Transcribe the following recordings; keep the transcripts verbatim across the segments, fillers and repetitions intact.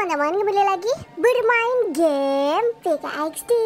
teman-teman, kembali lagi bermain game P K X D.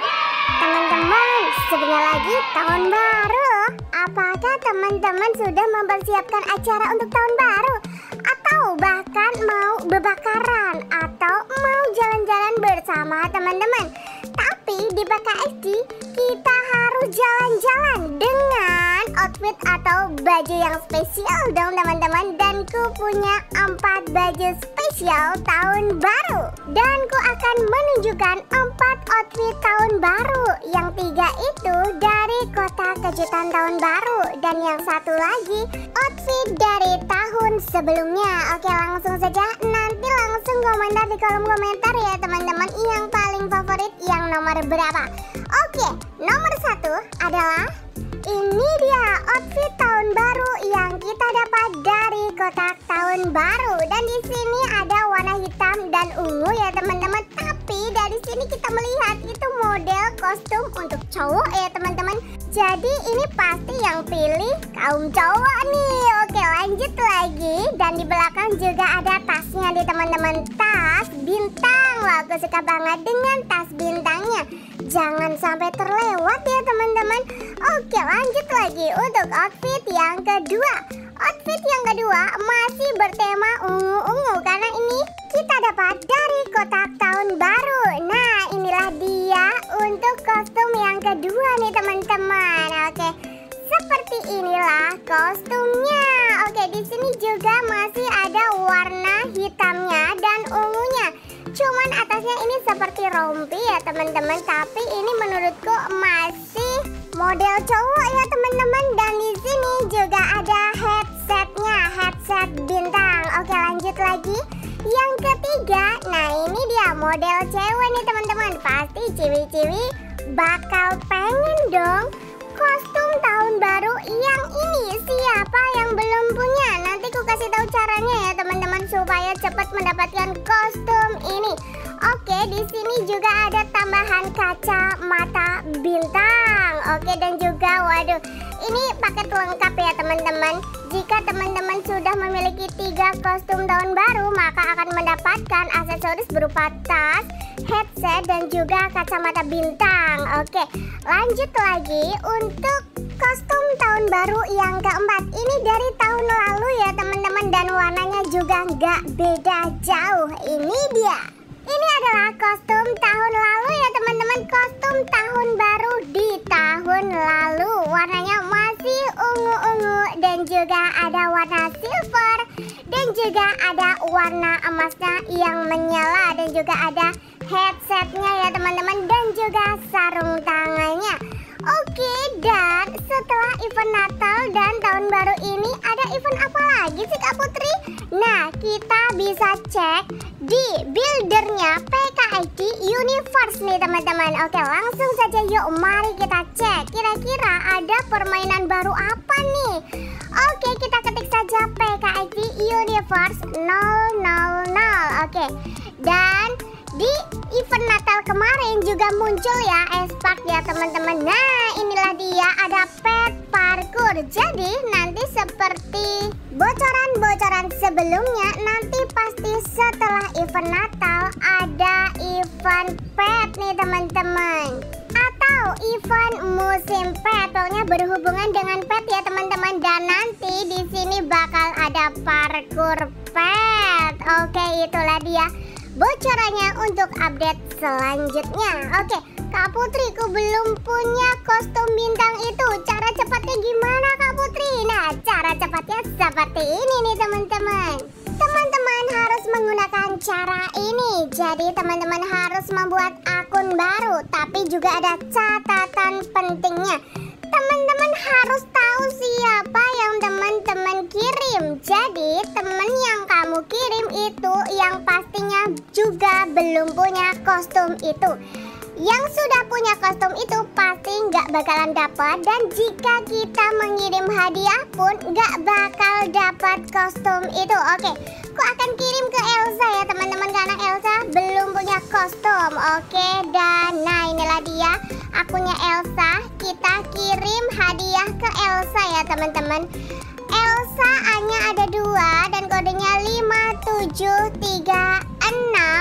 Teman-teman, sebentar lagi tahun baru. Apakah teman-teman sudah mempersiapkan acara untuk tahun baru? Atau bahkan mau bebakaran? Atau mau jalan-jalan bersama teman-teman? Tapi di P K X D kita harus jalan-jalan dengan outfit atau baju yang spesial dong teman-teman. Dan ku punya empat baju spesial tahun baru, dan ku akan menunjukkan empat outfit tahun baru. Yang tiga itu dari kotak kejutan tahun baru, dan yang satu lagi outfit dari tahun sebelumnya. Oke, langsung saja, nanti langsung komentar di kolom komentar ya teman-teman, yang paling favorit yang nomor berapa. Oke, nomor satu adalah ini dia outfit tahun baru yang kita dapat dari kotak tahun baru. Dan di sini ada warna hitam dan ungu ya teman-teman. Tapi dari sini kita melihat itu model kostum untuk cowok ya teman-teman. Jadi ini pasti yang pilih kaum cowok nih. Oke, lanjut lagi. Dan di belakang juga ada tasnya nih teman-teman. Tas bintang. Wah, aku suka banget dengan tas bintangnya. Jangan sampai terlewat ya teman-teman. Oke, lanjut lagi untuk outfit yang kedua. Outfit yang kedua masih bertema ungu-ungu, karena ini kita dapat dari kotak tahun baru. Nah, inilah dia untuk kostum yang kedua nih teman-teman. Oke, seperti inilah kostumnya. Oke, di sini juga masih ada warna hitamnya dan ungunya. Cuman atasnya ini seperti rompi ya teman-teman, tapi ini menurutku masih model cowok ya teman-teman. Dan di sini juga ada headsetnya, headset bintang. Oke, lanjut lagi. Yang ketiga, nah ini dia model cewek nih teman-teman. Pasti ciwi-ciwi bakal pengen dong kostum tahun baru yang ini. Siapa yang belum punya? Nanti ku kasih tahu caranya ya teman-teman, supaya cepat mendapatkan kostum ini. Oke, di sini juga ada tambahan kacamata bintang. Oke, dan juga waduh, ini paket lengkap ya teman-teman. Jika teman-teman sudah memiliki tiga kostum tahun baru, maka akan mendapatkan aksesoris berupa tas, headset, dan juga kacamata bintang. Oke, lanjut lagi untuk kostum tahun baru yang keempat. Ini dari tahun lalu ya teman-teman, dan warnanya juga nggak beda jauh. Ini dia. Ini adalah kostum tahun lalu ya teman-teman. Kostum tahun baru di tahun lalu. Warnanya masih ungu-ungu, dan juga ada warna silver, dan juga ada warna emasnya yang menyala, dan juga ada headsetnya ya teman-teman, dan juga sarung tangannya. Oke, dan setelah event Natal dan tahun baru ini ada event apa lagi sih Kak Putri? Nah, kita bisa cek di buildernya P K X D Universe nih teman-teman. Oke, langsung saja yuk, mari kita cek. Kira-kira ada permainan baru apa nih? Oke, kita ketik saja P K X D Universe nol nol nol. Oke, dan di event Natal kemarin juga muncul ya Spark ya teman-teman. Nah, inilah dia, ada pet parkour. Jadi nanti seperti bocoran-bocoran sebelumnya, nanti pasti setelah event Natal ada event pet nih teman-teman, atau event musim pet. Pokoknya berhubungan dengan pet ya teman-teman. Dan nanti di sini bakal ada parkour pet. Oke, itulah dia bocorannya untuk update selanjutnya. Oke, Kak Putri, ku belum punya kostum bintang itu. Cara cepatnya gimana Kak Putri? Nah, cara cepatnya seperti ini nih teman-teman. Teman-teman harus menggunakan cara ini. Jadi teman-teman harus membuat akun baru. Tapi juga ada catatan pentingnya. Teman-teman harus tahu siapa yang teman-teman kirim. Jadi teman yang kamu kirim itu yang pastinya juga belum punya kostum itu. Yang sudah punya kostum itu pasti nggak bakalan dapat. Dan jika kita mengirim hadiah pun nggak bakal dapat kostum itu. Oke, aku akan kirim ke Elsa ya teman-teman, karena Elsa belum punya kostum. Oke, dan nah inilah dia akunnya Elsa. Kita kirim hadiah ke Elsa ya teman-teman. Elsa hanya ada dua dan kodenya lima tujuh tiga enam.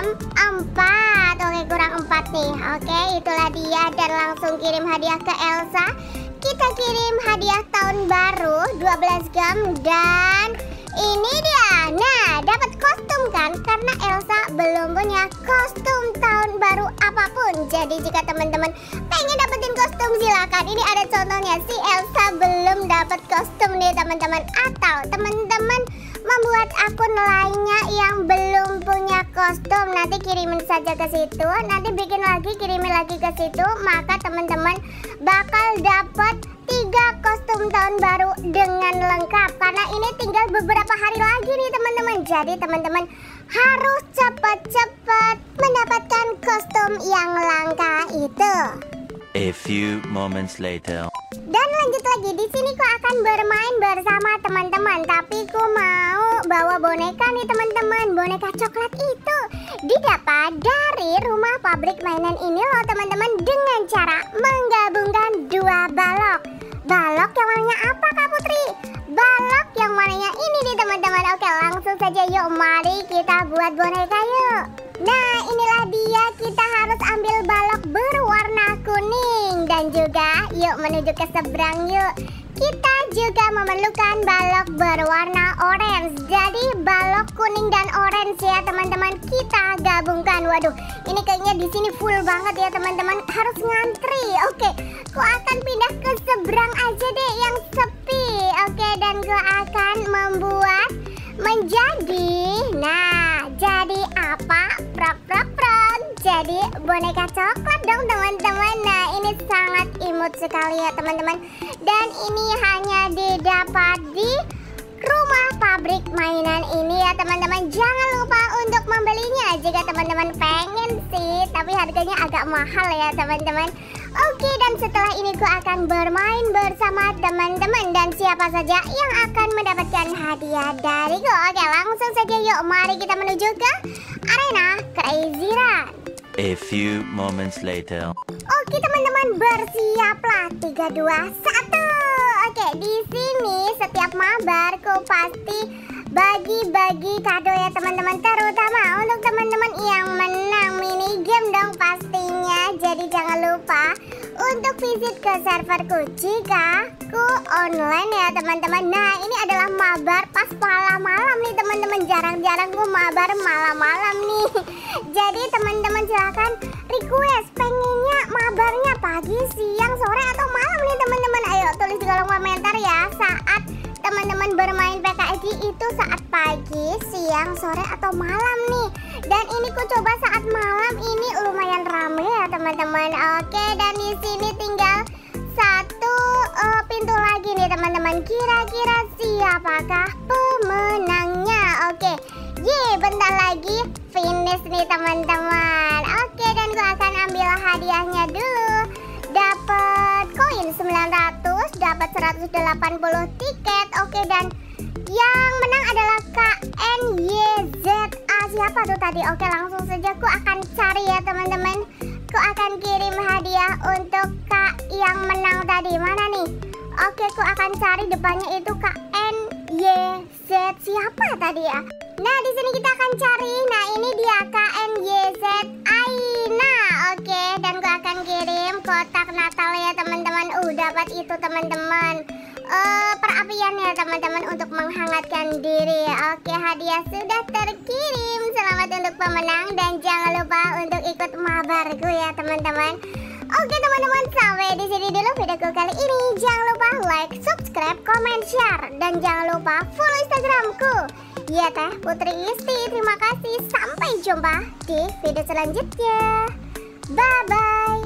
jam empat. Oke, kurang empat nih. Oke, itulah dia. Dan langsung kirim hadiah ke Elsa. Kita kirim hadiah tahun baru dua belas gem. Dan ini dia. Nah, dapat kostum kan? Karena Elsa belum punya kostum tahun baru apapun. Jadi jika teman-teman pengen dapetin kostum, silakan. Ini ada contohnya, si Elsa belum dapat kostum nih teman-teman. Atau teman-teman membuat akun lainnya yang belum punya kostum, nanti kirimin saja ke situ. Nanti bikin lagi, kirimin lagi ke situ. Maka teman-teman bakal dapat tiga kostum tahun baru dengan lengkap. Karena ini tinggal beberapa hari lagi nih teman-teman. Jadi teman-teman harus cepat-cepat mendapatkan kostum yang langka itu. A few moments later. Dan lanjut lagi, di sini ku akan bermain bersama teman-teman. Tapi ku mau bawa boneka nih teman-teman. Boneka coklat itu didapat dari rumah pabrik mainan ini loh teman-teman. Dengan cara menggabungkan dua balok. Balok yang warnanya apa Kak Putri? Balok yang warnanya ini nih teman-teman. Oke, langsung saja yuk, mari kita buat boneka yuk. Nah, inilah dia, kita harus ambil balok berwarna kuning. Dan juga yuk menuju ke seberang yuk. Kita juga memerlukan balok berwarna orange. Jadi balok kuning dan orange ya teman-teman, kita gabungkan. Waduh, ini kayaknya di sini full banget ya teman-teman, harus ngantri. Oke, ku akan pindah ke seberang aja deh yang sepi. Oke, dan ku akan membuat menjadi, nah, jadi apa? Prok prok prok. Jadi boneka coklat dong teman-teman. Nah, ini sangat imut sekali ya teman-teman. Dan ini hanya didapat di rumah pabrik mainan ini ya teman-teman. Jangan lupa untuk membelinya jika teman-teman pengen sih, tapi harganya agak mahal ya teman-teman. Oke, dan setelah ini ku akan bermain bersama teman-teman. Dan siapa saja yang akan mendapatkan hadiah dariku? Oke, langsung saja yuk, mari kita menuju ke arena Crazy Run. A few moments later. Oke teman-teman, bersiaplah. Tiga, dua, satu. Oke, di sini setiap mabar ku pasti bagi-bagi kado ya teman-teman. Terutama untuk teman-teman yang menang mini game dong pastinya. Jadi jangan lupa untuk visit ke serverku jika ku online ya teman-teman. Nah, ini adalah mabar pas malam-malam nih teman-teman. Jarang-jarang ku mabar malam-malam nih. Jadi teman-teman silahkan request pengennya mabarnya pagi, siang, sore, atau malam nih teman-teman. Ayo tulis di kolom komentar ya. Saat teman-teman bermain P K X D itu saat pagi, siang, sore, atau malam nih. Dan ini ku coba saat malam, ini lumayan rame ya teman-teman. Oke, dan di sini tinggal satu uh, pintu lagi nih teman-teman. Kira-kira siapakah pemenangnya? Oke, ye, bentar lagi finish nih teman-teman. Oke, dan gue akan ambil hadiahnya dulu. Dapat koin sembilan ratus, dapat seratus delapan puluh tiket. Oke, dan yang menang adalah K N Y Z A. Siapa tuh tadi? Oke, langsung saja ku akan cari ya teman-teman. Ku akan kirim hadiah untuk Kak yang menang tadi. Mana nih? Oke, ku akan cari depannya itu K N Y Z. Siapa tadi ya? Nah, di sini kita akan cari. Nah, ini dia K N Y Z Aina. Oke, dan ku akan kirim kotak Natal ya teman-teman. Uh, dapat itu teman-teman. Uh, perapian ya teman-teman untuk menghangatkan diri. Oke, hadiah sudah terkirim. Selamat untuk pemenang dan jangan lupa untuk ikut mabarku ya teman-teman. Oke teman-teman, sampai di sini dulu videoku kali ini. Jangan lupa like, subscribe, comment, share, dan jangan lupa follow Instagramku. Ya Teh Putri Isti. Terima kasih. Sampai jumpa di video selanjutnya. Bye bye.